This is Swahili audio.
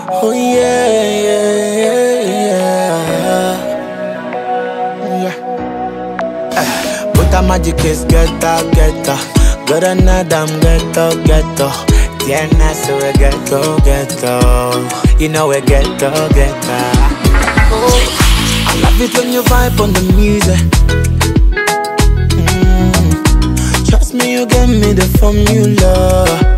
Oh yeah, yeah. But a magic is ghetto. Got another ghetto. Tienes so we ghetto. You know we ghetto. Oh, I love it when you vibe on the music. Trust me, you give me the formula.